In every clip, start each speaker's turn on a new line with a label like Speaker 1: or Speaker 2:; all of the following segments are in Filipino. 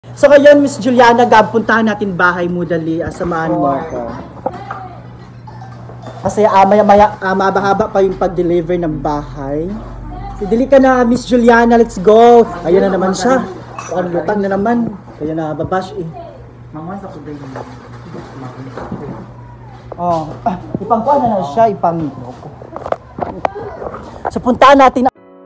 Speaker 1: So ngayon, Miss Juliana Gab, puntahan natin bahay mo dali. Samahan mo ako. Kasi mahaba pa yung pag-deliver ng bahay. So, dili ka na, Miss Juliana, let's go. Ayun na naman siya. Ang lutang na naman. Kaya na, babash eh.
Speaker 2: Mangwan sa kuday niya.
Speaker 1: Oh, ipangkuha na lang siya, So puntahan natin.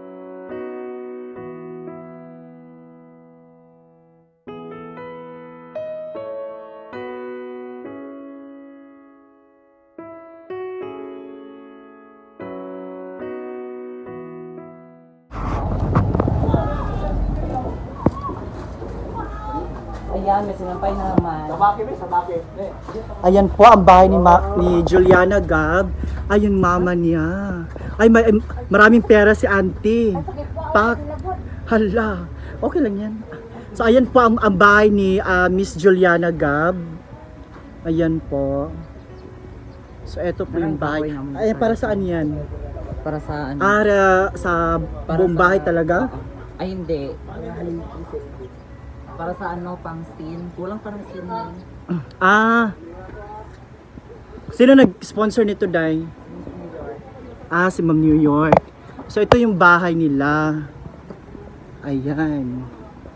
Speaker 2: Ayan, may sinampay na naman.
Speaker 3: Sabaki.
Speaker 1: Ayan po ang bahay ni Juliana Gab. Ayun mama niya. Ay, maraming pera si auntie. Pak. Hala. Okay lang yan. So ayan po ang bahay ni Miss Juliana Gab. Ayan po. So eto po yung bahay. Ay, para saan yan?
Speaker 2: Para sa ano?
Speaker 1: Sa buong bahay talaga?
Speaker 2: Ay, hindi. Para sa ano, pang scene. Kulang parang scene na yun.
Speaker 1: Sino nag-sponsor nito, Day? Si Ma'am New York. So ito yung bahay nila. Ayan.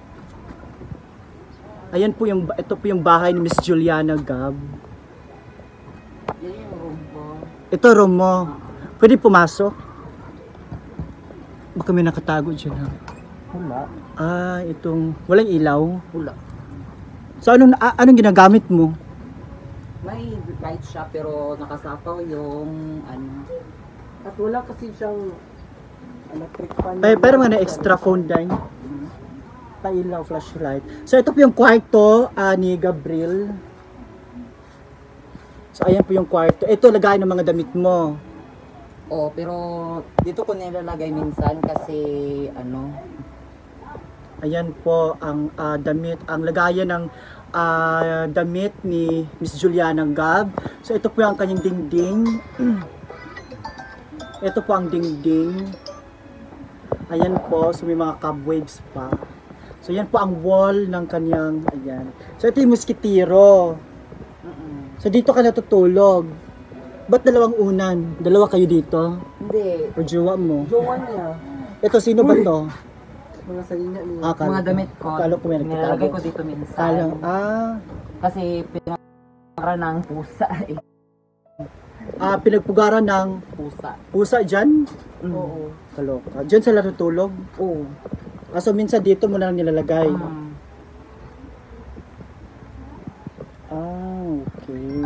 Speaker 1: Ito po yung bahay ni Miss Juliana Gab.
Speaker 2: Yan yung room ko.
Speaker 1: Ito room mo. Pwede pumasok? Baka may nakatago dyan, ha?
Speaker 2: Wala.
Speaker 1: Walang ilaw.
Speaker 2: Wala.
Speaker 1: So anong ginagamit mo?
Speaker 2: May light siya pero nakasapaw yung ano. At wala kasi siyang electric fan.
Speaker 1: Pero mga na-extra phone din. Pailaw, flashlight. So ito po yung kwarto ni Gabriel. So ayan po yung kwarto. Ito lagay ng mga damit mo.
Speaker 2: Oh, pero dito ko nilalagay minsan kasi ano.
Speaker 1: Ayan po ang damit, ang lagayan ng damit ni Miss Juliana Gab. So ito po ang kanyang dingding. Ito po ang dingding. Ayan po, so may mga cobwebs pa. So yan po ang wall ng kanyang, ayan. So ito yung muskitiro. So dito ka natutulog. Ba't dalawang unan? Dalawa kayo dito?
Speaker 2: Hindi.
Speaker 1: O jowa mo?
Speaker 2: Jowa niya.
Speaker 1: Ito, sino ba to?
Speaker 2: Mga salina niya.
Speaker 1: Kala
Speaker 2: Mga damit ko.
Speaker 1: Kala ko may
Speaker 2: Nilalagay
Speaker 1: nagtatago.
Speaker 2: ko dito minsan.
Speaker 1: Kala,
Speaker 2: Kasi pinagpara ng pusa eh.
Speaker 1: pinagpugaran ng
Speaker 2: Pusa.
Speaker 1: pusa dyan?
Speaker 2: Oo.
Speaker 1: Kaloka. Dyan sila natutulog?
Speaker 2: Oo.
Speaker 1: So minsan dito mo na lang nilalagay. Okay.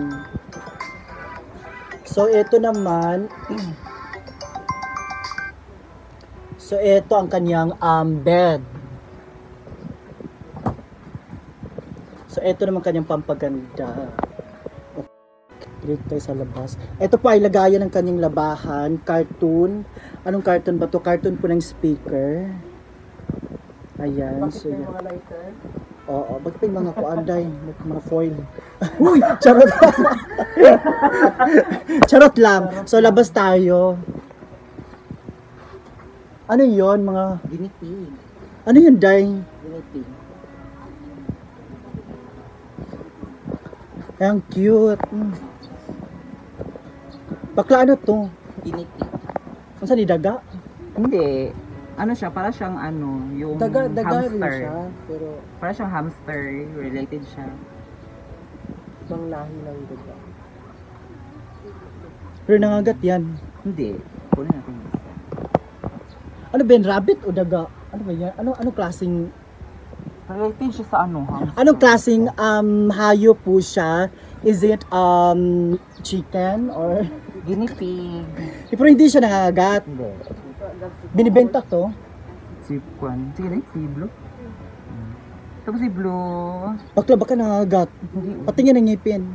Speaker 1: So ito naman, so ito ang kanyang bed. So ito naman kanyang pampaganda. Dito tayo sa labas. Ito po ay lagayan ng kanyang labahan, cartoon. Anong cartoon ba to? Cartoon po ng speaker. Ayan. So, yan.
Speaker 2: Mga lighter?
Speaker 1: Oo, bakit pa yung mga kuanday, mga foil. Uy, charot. Charot lang. So labas tayo. Ano 'yon, mga
Speaker 2: Ginipig.
Speaker 1: ano 'yun, Day?
Speaker 2: Ginipig.
Speaker 1: Ang cute. Bakla ano to?
Speaker 2: Ginipig.
Speaker 1: Saan ni daga?
Speaker 2: Hindi. Ano siya, para siyang ano, yung
Speaker 3: Daga
Speaker 2: hamster.
Speaker 3: rin siya, pero
Speaker 2: Para siyang hamster, related siya.
Speaker 3: ibang lahi ng daga.
Speaker 1: Pero nangagat 'yan.
Speaker 2: Hindi. Kunin natin yung isa.
Speaker 1: Ano ba 'yan, rabbit o daga? Ano ba 'yan? Anong klaseng
Speaker 2: Related siya sa ano, hamster.
Speaker 1: anong klaseng hayop po siya? Is it chicken or
Speaker 2: Ginipig.
Speaker 1: pero hindi siya nangagat.
Speaker 2: Hindi.
Speaker 1: Binibenta to.
Speaker 2: Si Kwan. Sige na, si Blue. Tapos si Blue.
Speaker 1: Bakla baka nangagat. Patingin ang ngipin.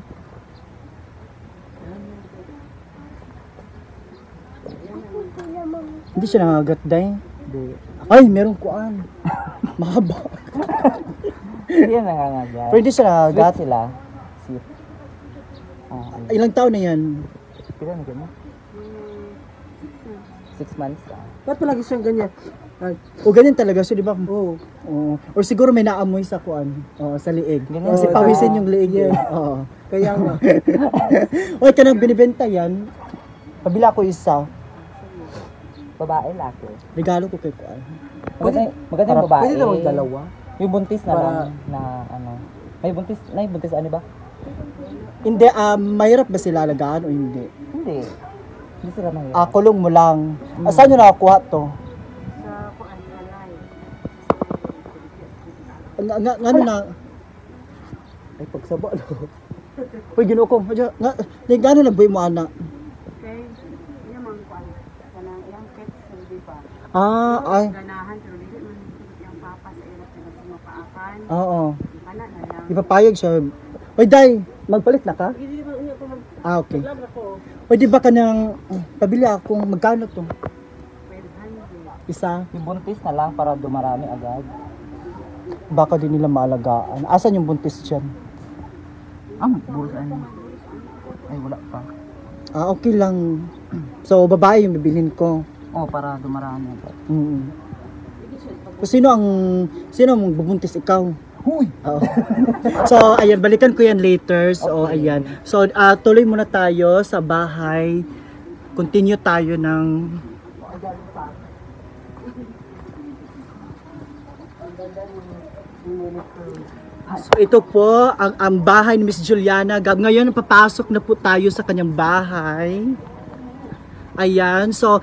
Speaker 1: Hindi siya nangagat, Day.
Speaker 2: Hindi.
Speaker 1: Ay, meron kuan. Mahaba.
Speaker 2: Hindi yan nangangagat.
Speaker 1: Pero hindi siya nangagat.
Speaker 2: Sweet sila. Sweet. Okay.
Speaker 1: Ilang taon na yan?
Speaker 2: Kailan na ganyan? 6 months.
Speaker 3: Ba't palagi siyang ganyan?
Speaker 1: O ganyan talaga siya, di ba?
Speaker 3: Oo.
Speaker 1: Oo. Or siguro may naamoy sa kuan. Oo, sa liig.
Speaker 2: Ganyan
Speaker 1: Kasi
Speaker 3: ba?
Speaker 1: pawisin yung liig.
Speaker 3: Yes.
Speaker 1: Oo.
Speaker 3: Kaya nga.
Speaker 1: Oy, kanang binibenta yan. Pabila ko isa.
Speaker 2: Babae, laki.
Speaker 1: Regalo ko kay kuan.
Speaker 2: Maganda yung babae.
Speaker 3: Pwede naman dalawa.
Speaker 2: Yung buntis na
Speaker 3: Para-
Speaker 2: lang na ano. May buntis ano ba?
Speaker 1: Hindi, mahirap ba sila alagaan o hindi?
Speaker 2: Hindi. Hindi sila mahirap.
Speaker 1: Kulong mo lang. Saan nyo nakakuha to? Ano na?
Speaker 3: Ay, pagsaba, no?
Speaker 1: Uy, ginukong. Gano'n lang buhay mo, ana?
Speaker 4: Okay, iya man ko kanang iyang pets di ba?
Speaker 1: Ay.
Speaker 4: Ganahan pero dili man yang papa sa iyang pinagsimapaakan.
Speaker 1: Oo.
Speaker 4: Kana na lang.
Speaker 1: Ipapayag siya. Uy, Day, magpalit na ka? Okay. Uy, di ba ka nang pabili akong magkano to?
Speaker 4: 1200.
Speaker 1: Isa?
Speaker 2: Yung buntis na lang para dumarami agad.
Speaker 1: Baka din nila maalagaan. Asan yung buntis dyan?
Speaker 2: Buros ano. Ay, wala pa.
Speaker 1: Okay lang. So, babae yung bibilhin ko.
Speaker 2: Para dumarami agad.
Speaker 1: So, sino ang bubuntis? Ikaw?
Speaker 2: Huy!
Speaker 1: Oo. So, ayan, balikan ko yan later. So,
Speaker 2: Okay.
Speaker 1: ayan. So, tuloy muna tayo sa bahay. Continue tayo ng... So, ito po, ang bahay ni Miss Juliana. Ngayon, papasok na po tayo sa kanyang bahay. Ayan. So,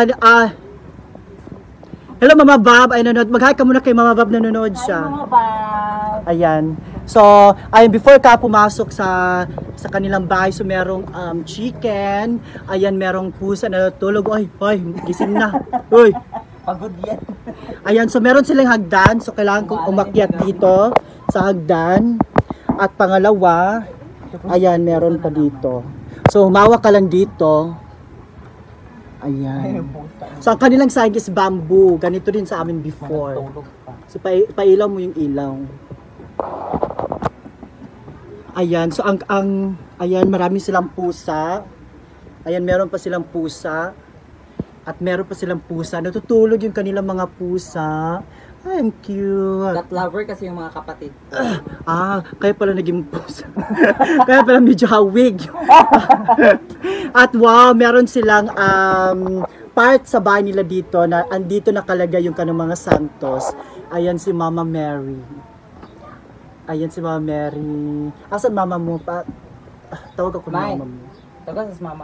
Speaker 1: hello, Mama Bob. Ay, nanonood. Mag-hi ka muna kay Mama Bob, nanonood siya. Ayan. So, ayan, before ka pumasok sa kanilang bahay, so merong chicken, ayan, merong pusa na natutulog. Ay, gising na. Uy.
Speaker 2: Pagod yan.
Speaker 1: Ayan, so meron silang hagdan, so kailangan kong umakyat dito sa hagdan. At pangalawa, ayan, meron pa dito. So, humawak ka lang dito. Ayan. So, ang kanilang sahig is bamboo. Ganito din sa amin before.
Speaker 2: Tulog pa.
Speaker 1: So, pailaw mo yung ilaw. Ayan, so ayan, marami silang pusa. Ayan, meron pa silang pusa. At meron pa silang pusa. Natutulog yung kanilang mga pusa. Ay, ang cute.
Speaker 2: Cat lover kasi yung mga kapatid.
Speaker 1: Kaya pala naging pusa. Kaya pala medyo hawig. At wow, meron silang part sa bahay nila dito na andito nakalagay yung kanong mga santos. Ayan si Mama Mary. Ayan si Mama Mary. Asan mama mo? Tawag ako ng
Speaker 2: May.
Speaker 1: mama mo.
Speaker 2: Taga sa mama.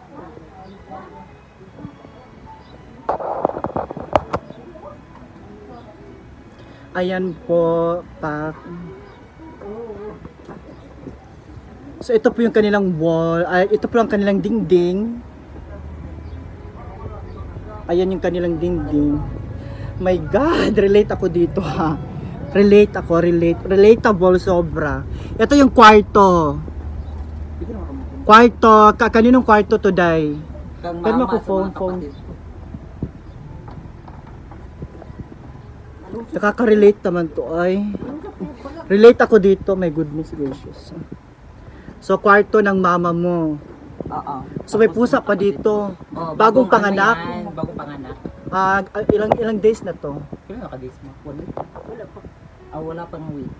Speaker 1: Ayan po, So ito po yung kanilang wall. Ito po ang kanilang dingding. Ayan yung kanilang dingding. My God, relate ako dito ha. Relatable sobra. Ito yung kwarto. Kaninong kwarto today?
Speaker 2: Kang
Speaker 1: Pero
Speaker 2: mama
Speaker 1: ako,
Speaker 2: sa
Speaker 1: phone.
Speaker 2: mga kapatid.
Speaker 1: Nakaka-relate naman to ay. Relate ako dito, my goodness gracious. So kwarto ng mama mo.
Speaker 2: Oo.
Speaker 1: So may pusa pa dito.
Speaker 2: Bagong
Speaker 1: panganak.
Speaker 2: Ano yan, bagong panganak.
Speaker 1: Ilang days na to?
Speaker 2: Kailan naka-days mo? Wala pang week.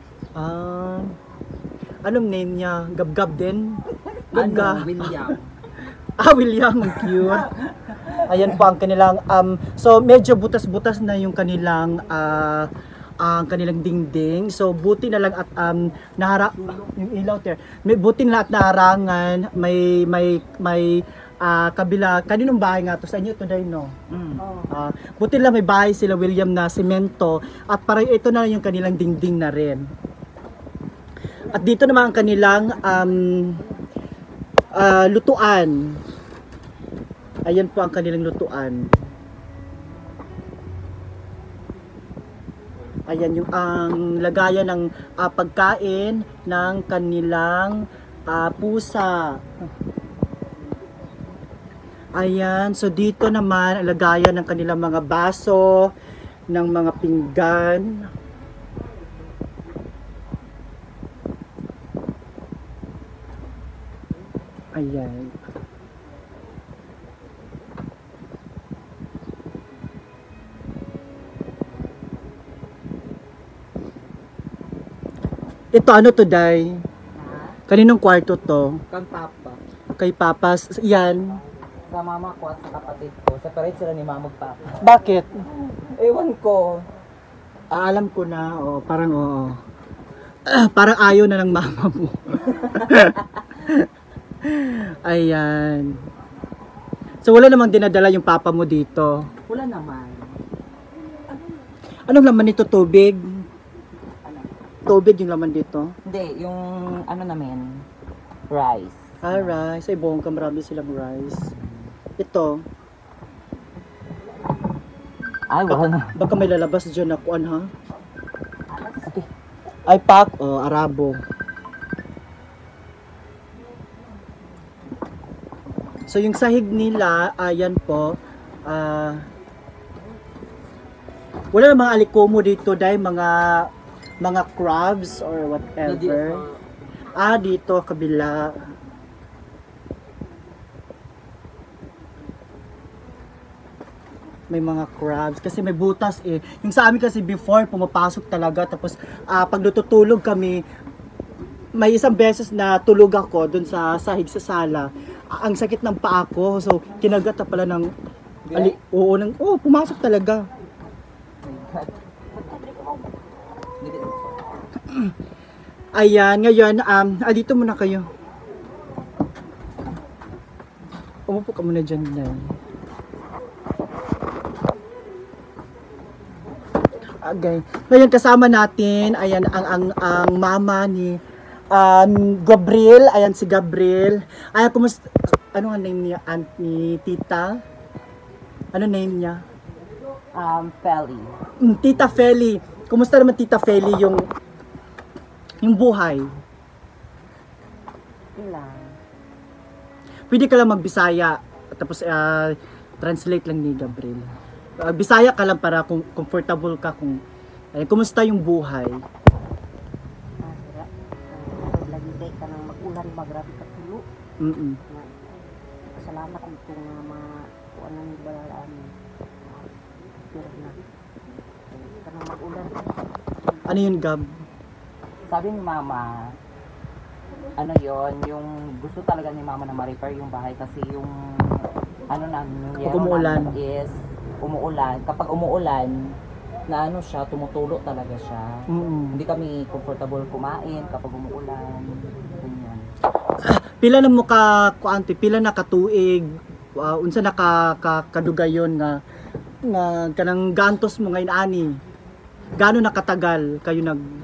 Speaker 1: Anong name niya? Gab-gab din?
Speaker 2: William.
Speaker 1: William, ang cute. Ayan po ang kanilang so medyo butas-butas na yung kanilang ang kanilang dingding. So buti na lang at yung ilaw there. Buti na lang at naharangan may kabila. Kaninong bahay nga to? Sa inyo today, no? Buti lang may bahay sila William na semento at para ito na lang yung kanilang dingding na rin. At dito naman ang kanilang lutuan. Ayan po ang kanilang lutuan. Ayan yung ang lagayan ng pagkain ng kanilang pusa. Ayan, so dito naman ang lagayan ng kanilang mga baso, ng mga pinggan. Ayan. Ito ano to, Day?
Speaker 2: Ha?
Speaker 1: Kaninong kwarto to?
Speaker 2: Kang papa.
Speaker 1: Kay Papas. Yan.
Speaker 2: Sa mama ko at sa kapatid ko. Separate sila ni mama at papa.
Speaker 1: Bakit?
Speaker 2: Ewan ko.
Speaker 1: Alam ko na. Oh, parang oo. Parang ayaw na ng mama mo. Ayan. So wala namang dinadala yung papa mo dito.
Speaker 2: Wala naman.
Speaker 1: Anong laman nito? Tubig?
Speaker 2: Ano?
Speaker 1: Tubig yung laman dito?
Speaker 2: Hindi, yung ano namin, rice.
Speaker 1: Ah, rice. Ay, bongga. Marami silang rice. Ito.
Speaker 2: Ay, wala na.
Speaker 1: Baka may lalabas dyan na kuan, ha? Ay, pak. Oh, Arabo. So, yung sahig nila, ayan po, wala na mga alikomo dito dahil mga crabs or whatever. Dito, kabila. May mga crabs kasi may butas eh. Yung sa amin kasi before pumapasok talaga tapos pag natutulog kami may isang beses na tulog ako dun sa sahig sa sala. Ang sakit ng paa ko. So kinagat na pala ng pumasok talaga. Ayan, ngayon dito muna kayo. Umupo ka muna dyan na. Okay. Ngayon kasama natin, ayan ang mama ni Gabriel, ayan si Gabriel. Ayan, kumusta? Ano ang name niya? Aunt ni Tita? Ano name niya?
Speaker 2: Feli.
Speaker 1: Tita Feli. Kumusta naman Tita Feli yung buhay?
Speaker 2: Ilang.
Speaker 1: Pwede ka lang magbisaya tapos translate lang ni Gabriel. Bisaya ka lang para kung comfortable ka kung kumusta yung buhay.
Speaker 4: Lagi day ka nang mag-ulan magrabi ka tulo. Salamat ito nga kuan nang balalaan. Pero na. Kanang mag-ulan.
Speaker 1: Ano yun, Gab?
Speaker 2: Sabi ni mama, ano yon yung gusto talaga ni mama na ma-repair yung bahay kasi yung ano namin, yung
Speaker 1: Kapag umuulan.
Speaker 2: is umuulan. Kapag umuulan, na ano siya, tumutulo talaga siya. Hindi kami comfortable kumain kapag umuulan. Ganyan.
Speaker 1: Pila na mo ka kuante, pila na katuig, unsa na kadugayon nga kanang gantos mo ngayon ani. Gaano na katagal kayo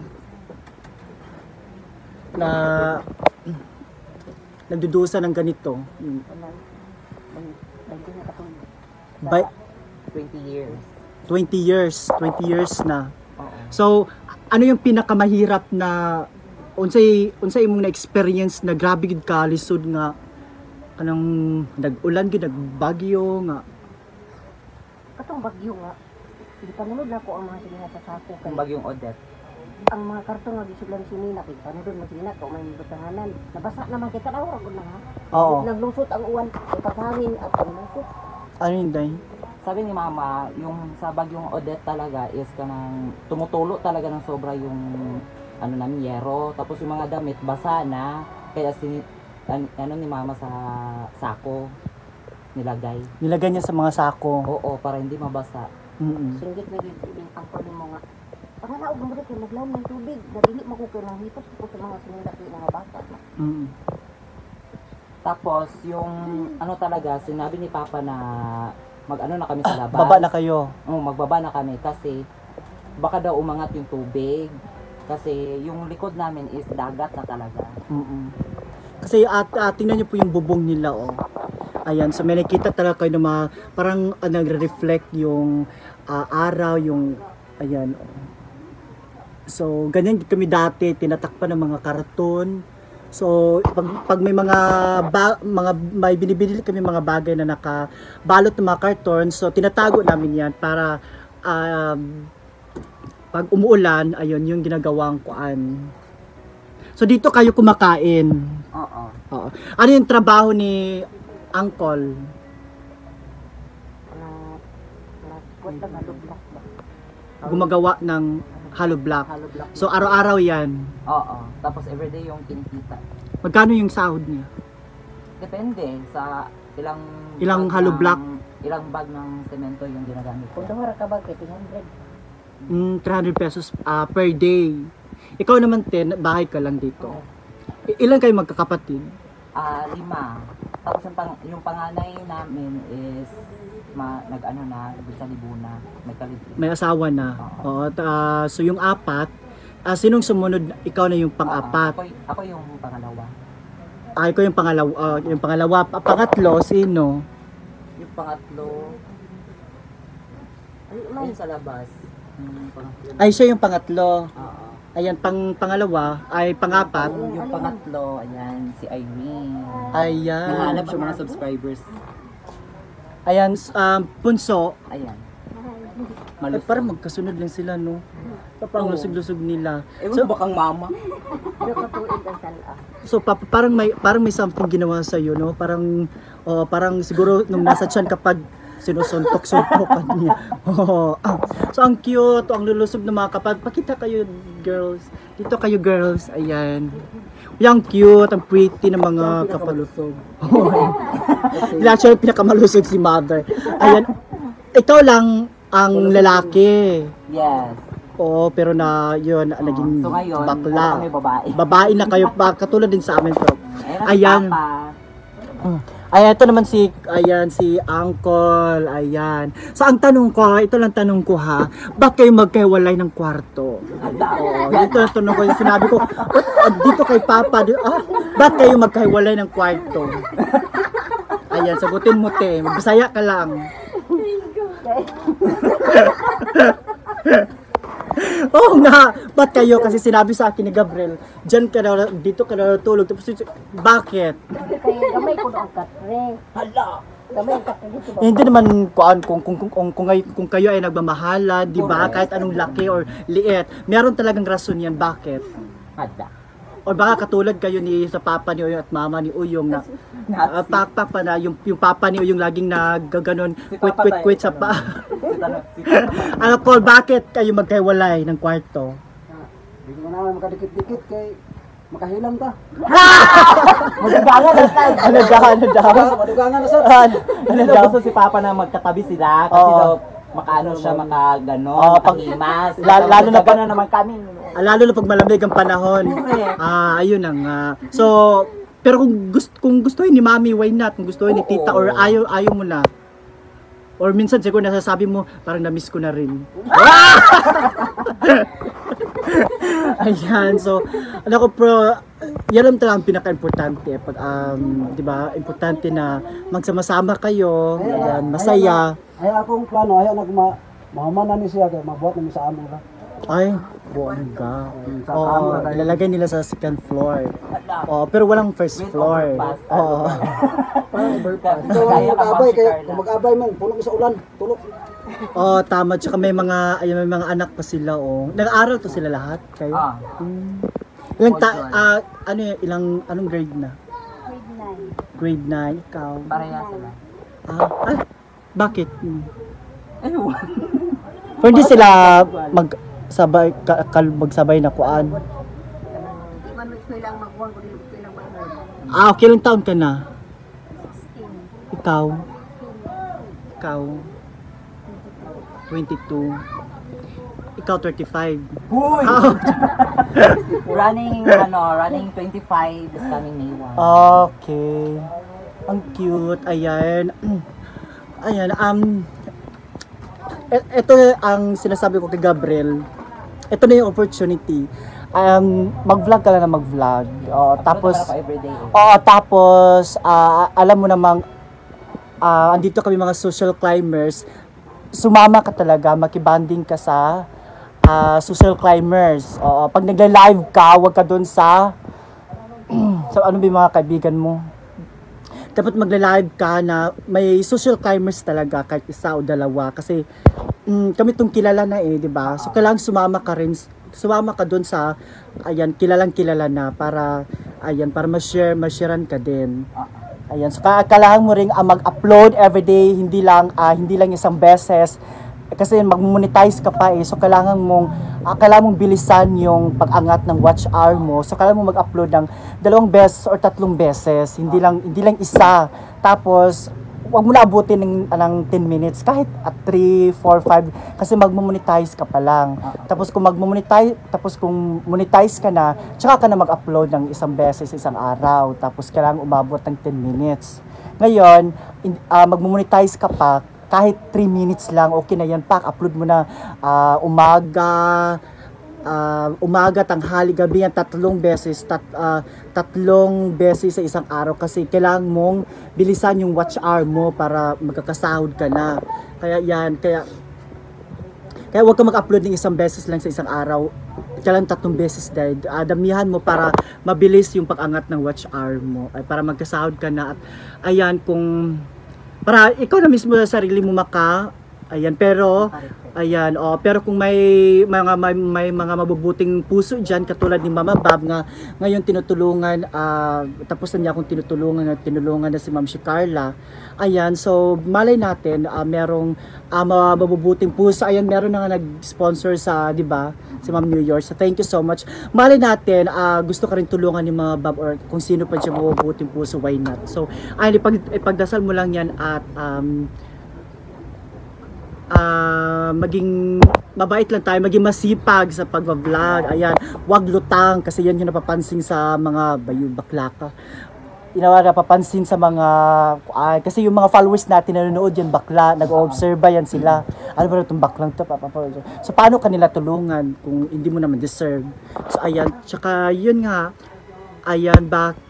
Speaker 1: nagdudusa ng ganito?
Speaker 4: Wala. Lagi na katong
Speaker 1: By
Speaker 2: 20 years.
Speaker 1: 20 years na.
Speaker 2: Oo.
Speaker 1: So, ano yung pinakamahirap na unsay imong na-experience na grabe gid ka lisod nga kanang nag-ulan gid nagbagyo nga
Speaker 4: katong bagyo nga. Hindi panunod na ko ang mga silingan sa sako kay
Speaker 2: Yung bagyong Odette.
Speaker 4: ang mga karton nga gisudlan sinina kay panunod man sila ko may butanganan. Nabasa naman kita na ora gud na ha.
Speaker 1: Oo.
Speaker 4: Naglusot ang uwan kay paghangin at paglusot.
Speaker 1: Ano yun, Day?
Speaker 2: Sabi ni mama, yung sa bagyong Odette talaga is kanang tumutulo talaga ng sobra yung ano namin, yero. Tapos yung mga damit basa na. Kaya ano ni mama sa sako nilagay.
Speaker 1: Nilagay niya sa mga sako.
Speaker 2: Oo, para hindi mabasa.
Speaker 4: Singgit na gid yung angkol mo nga. Ang naog mo kay maglaom ng tubig. Dili mo ko kailang hipos ko sa mga sinunda kay mga bata.
Speaker 2: Tapos yung ano talaga, sinabi ni Papa na mag-ano na kami sa labas.
Speaker 1: Baba na kayo.
Speaker 2: Oo, magbaba na kami kasi baka daw umangat yung tubig. Kasi yung likod namin is dagat na talaga.
Speaker 1: Kasi tingnan niyo po yung bubong nila, oh. Ayan, so may nakita talaga kayo na parang nagre-reflect yung araw, yung ayan. So, ganyan kami dati, tinatakpan ng mga karton. So, pag may mga may binibili kami mga bagay na nakabalot ng mga karton, so tinatago namin 'yan para pag umuulan, ayun yung ginagawang kuan. So dito kayo kumakain.
Speaker 2: Oo.
Speaker 1: Oo. Ano yung trabaho ni Uncle?
Speaker 4: Nagkuwat na dublak ba.
Speaker 1: Gumagawa ng hollow block.
Speaker 2: Hollow block.
Speaker 1: So araw-araw yan.
Speaker 2: Oo. Tapos everyday yung kinikita.
Speaker 1: Magkano yung sahod niya?
Speaker 2: Depende sa
Speaker 1: Ilang
Speaker 2: bag
Speaker 1: hollow
Speaker 2: ng-
Speaker 1: block?
Speaker 2: Ilang bag ng semento yung ginagamit ko.
Speaker 4: Kung dawara ka ba, 300.
Speaker 1: 300 pesos per day. Ikaw naman, bahay ka lang dito. Ilan kayo magkakapatid?
Speaker 2: 5. Tapos yung panganay namin is nag-ano na, sa Libuna. May kalibri.
Speaker 1: May asawa na. Oo. So yung 4, sinong sumunod? Ikaw na yung pang-4.
Speaker 2: Ako yung pangalawa.
Speaker 1: Ikaw yung pangalawa. Yung pangalawa. Pangatlo, sino?
Speaker 2: Yung pangatlo, ayun sa labas. Yung pangatlo.
Speaker 1: Ay, siya yung pangatlo.
Speaker 2: Oo.
Speaker 1: Ayan, pangalawa, ay pangapat.
Speaker 2: Yung pangatlo, ayan, si Irene.
Speaker 1: Ayan.
Speaker 2: Nahanap siya mga subscribers.
Speaker 1: Ayan, punso.
Speaker 2: Ayan.
Speaker 1: Ay, parang magkasunod lang sila, no? Parang lusog-lusog nila.
Speaker 2: Ewan
Speaker 1: So,
Speaker 2: ko bakang mama.
Speaker 4: Pero katuig ang sala.
Speaker 1: so parang may something ginawa sa iyo, no? Parang siguro nung nasa tiyan kapag sinusuntok-suntokan niya. So ang cute, ang lulusog ng mga kapag. Pakita kayo, girls. Dito kayo, girls. Ayan. Yung cute, ang pretty ng mga kapalusog. Actually, pinakamalusog si mother. Ayan. Ikaw lang ang lalaki.
Speaker 2: Yes.
Speaker 1: Oo, pero yun, naging
Speaker 2: So ngayon,
Speaker 1: bakla.
Speaker 2: kami babae.
Speaker 1: Babae na kayo, katulad din sa amin. Pero,
Speaker 2: Ayan.
Speaker 1: ayan.
Speaker 2: Papa.
Speaker 1: Ayan, ito naman si Uncle. Ayan. So, ang tanong ko, ito lang tanong ko ha, bakit kayo magkahiwalay ng kwarto? Oo, dito na tanong ko, sinabi ko, dito kay Papa, bakit kayo magkahiwalay ng kwarto? Ayan, sagutin mo, te. Magbisaya ka lang. Oo nga, ba't kayo? Kasi sinabi sa akin ni Gabriel, dito ka na natulog. Tapos, bakit?
Speaker 4: Kaya gamay ko na ang katre.
Speaker 2: Hala.
Speaker 4: Gamay ang katre dito ba?
Speaker 1: Hindi naman kung kayo ay nagmamahala, di ba? Kahit anong laki or liit, meron talagang rason yan. Bakit?
Speaker 2: Hala.
Speaker 1: O baka katulad kayo sa papa ni Uyong at mama ni Uyong na papa na yung papa ni Uyong laging nagaganon quit sa pa. Ano Paul, bakit kayo magkahiwalay ng kwarto?
Speaker 3: Hindi mo naman makadikit-dikit kay makahilang ka.
Speaker 1: Ano daw?
Speaker 3: Madugangan na sir.
Speaker 1: Ano daw?
Speaker 2: Gusto si Papa na magkatabi sila kasi
Speaker 1: Oo.
Speaker 2: daw makaano siya makaganon,
Speaker 1: Oo, pag-
Speaker 2: makahimas.
Speaker 1: lalo na pag-
Speaker 2: gano'n naman kami.
Speaker 1: Lalo na pag malamig ang panahon. Ayun na nga. So, pero kung gustuhin ni Mami, why not? Kung gustuhin ni Tita or ayaw mo na. Or minsan siguro nasasabi mo, parang na-miss ko na rin. Ayan, so, ano ko pro, yan lang talaga ang pinaka-importante. Pag, di ba, importante na magsama-sama kayo, ayan, masaya.
Speaker 3: Ay akong plano, ay mahumanan ni siya kay mabuhat namin sa amo ka.
Speaker 1: Ay, bongga.
Speaker 3: Sa
Speaker 1: Oo,
Speaker 3: camera tayo.
Speaker 1: ilalagay nila sa second floor. Oo, pero walang first
Speaker 2: With
Speaker 1: floor.
Speaker 2: overpass.
Speaker 1: Oo.
Speaker 3: So, mag-abay kay kung mag-abay man, pulong sa ulan, tulog.
Speaker 1: Oo, tama. Tsaka may mga anak pa sila, oh. Nag-aaral to sila lahat, kayo?
Speaker 2: Ah,
Speaker 1: Anong grade na? Grade 9, ikaw.
Speaker 2: pareha sila.
Speaker 1: Bakit?
Speaker 2: Ayun.
Speaker 1: Pero hindi sila magsabay na kuan.
Speaker 4: Di man gusto lang magwang ko dito gusto lang mag
Speaker 1: Okay, ilang taon ka na? Ikaw? 22. Ikaw 35.
Speaker 2: Huy!
Speaker 1: Ah,
Speaker 2: running 25 is coming May 1.
Speaker 1: okay. Ang cute. Ayan. Ayan. Ito ang sinasabi ko kay Gabriel. Ito na yung opportunity. Mag-vlog ka lang na mag-vlog. Tapos,
Speaker 2: Everyday.
Speaker 1: tapos, alam mo namang, andito kami mga social climbers. Sumama ka talaga, makibanding ka sa social climbers. Pag nagla-live ka, wag ka dun sa ano ba yung mga kaibigan mo? Dapat magla-live ka na may social climbers talaga, kahit isa o dalawa. Kasi kami itong kilala na di ba? So kailangan sumama ka dun sa, kilalang kilala na para ma-sharean ka din. Ayan, so kailangan mo ring mag-upload everyday, hindi lang isang beses. kasi mag-monetize ka pa so kailangan mong bilisan yung pag-angat ng watch hour mo. So kailangan mo mag-upload ng 2 beses or 3 beses, hindi lang isa. Tapos wag mo na abutin ng 10 minutes, kahit at 3, 4, 5 kasi mag-monetize ka pa lang. Tapos kung monetize ka na, tsaka ka na mag-upload ng 1 beses isang araw. Tapos kailangan umabot ng 10 minutes. Ngayon, mag-monetize ka pa, kahit 3 minutes lang, okay na yan. Upload mo na umaga, tanghali, gabi yan, 3 beses, 3 beses sa isang araw kasi kailangan mong bilisan yung watch hour mo para magkakasahod ka na. Kaya huwag ka mag-upload ng 1 beses lang sa isang araw. Kailangan 3 beses dahil damihan mo para mabilis yung pag-angat ng watch hour mo, ay para magkasahod ka na. At ayan, para ikaw na mismo sa sarili mo pero kung may mga mabubuting puso diyan katulad ni Mama Bab nga ngayon tinutulungan, tapos na niya akong tinulungan na si Ma'am Carla. Ayan, so malay natin merong mabubuting puso. Ayan, meron na nga nag-sponsor sa, 'di ba? Si Ma'am New York. So thank you so much. Malay natin gusto ka rin tulungan ni Mama Bab or kung sino pa diyan mabubuting puso, why not? So ay ipagdasal mo lang 'yan at maging mabait lang tayo, maging masipag sa pag-vlog. Ayan, wag lutang kasi yan yung napapansin sa mga baklaka. Napapansin sa mga kasi yung mga followers natin nanonood yan bakla, nag-observe yan sila. Ano ba itong baklang to? So paano kanila tulungan kung hindi mo naman deserve? So ayan, tsaka yun nga, ayan,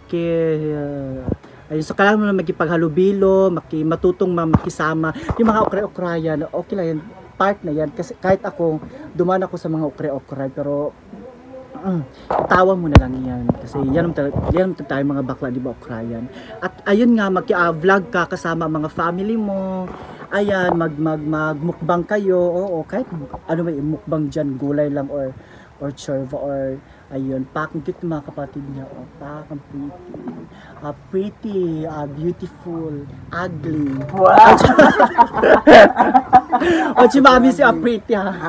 Speaker 1: ayun, so kailangan mo na magipaghalubilo, matutong makisama. Yung mga okray-okrayan, okay lang yan, part na yan. Kasi kahit ako, duman ako sa mga okray-okray, pero tawa mo na lang yan. Kasi yan tayo mga bakla, di ba, okrayan. At ayun nga, vlog ka kasama mga family mo. Ayan, magmukbang kayo. Oo, kahit ano may mukbang dyan, gulay lang or chorva or ayun, pakang cute mga kapatid niya. Pakang pretty, beautiful, ugly. Wow! Si Mami si pretty ha.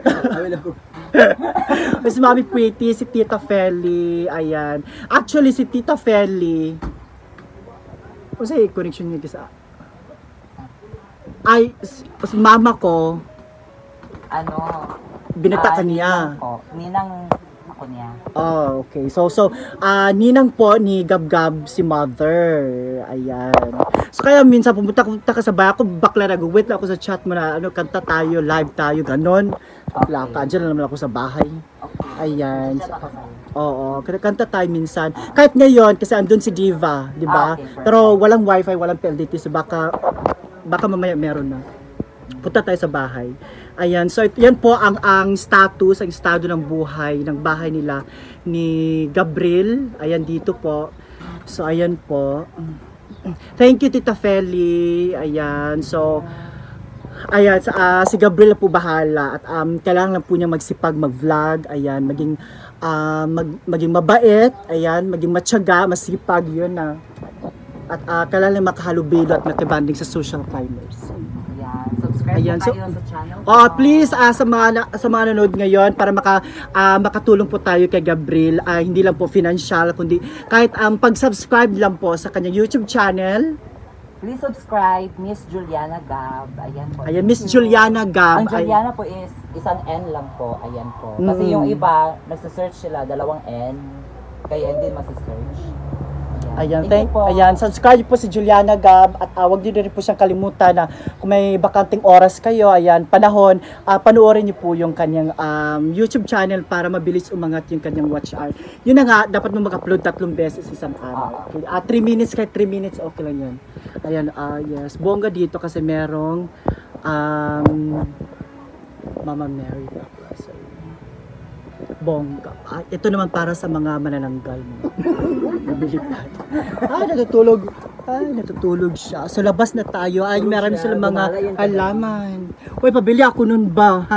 Speaker 1: Si Mami pretty, si Tita Feli, ayan. Actually, si Tita Feli, kasi connection niya kasi si mama ko, binata ka niya.
Speaker 2: Ninang ako niya.
Speaker 1: Oh, okay. So ninang po ni Gab-Gab si mother. Ayan. So kaya minsan pumunta ka sa bahay ako, bakla nag-wait lang ako sa chat mo na kanta tayo, live tayo, ganon. Plaka, andyan na naman ako sa bahay. Ayan. Oo, kanta tayo minsan. Kahit ngayon, kasi andun si Diva, di ba? Pero walang wifi, walang PLDT, so baka mamaya meron na. Punta tayo sa bahay. Ayan, so yan po ang estado ng bahay nila ni Gabriel. Ayan, dito po. So ayan po. Thank you, Tita Feli. Ayan, so ayan, si Gabriel na po bahala at kailangan lang po niya magsipag mag-vlog. Ayan, maging mabait, ayan, maging matyaga, masipag, yun na. At kailangan lang makahalubilo at makibanding sa social climbers.
Speaker 2: Ayan,
Speaker 1: so,
Speaker 2: tayo sa channel.
Speaker 1: Please sa mga nanonood ngayon para makatulong po tayo kay Gabriel, hindi lang po financial kundi kahit pag-subscribe lang po sa kanyang YouTube channel.
Speaker 2: Please subscribe Miss Juliana Gab. Ayan po.
Speaker 1: Ayan, Miss Juliana Gab.
Speaker 2: Ang Juliana po is isang N lang po. Ayan po. Kasi yung iba, nagsa-search sila, 2 N. Kaya hindi masa-search.
Speaker 1: Ayan, ayan, subscribe po si Juliana Gab at wag niyo rin po siyang kalimutan na kung may bakanting oras kayo, ayan, panahon, panoorin niyo po yung kanyang YouTube channel para mabilis umangat yung kanyang watch hour. Yun na nga, dapat mo mag-upload 3 beses isang araw. Okay. 3 minutes, kahit 3 minutes, okay lang yun. Ayan, yes, bongga dito kasi merong Mama Mary. Bongga. Ito naman para sa mga manananggal mo. Natutulog siya. So labas na tayo. Marami silang mga alaman. Uy, pabili ako nun ba?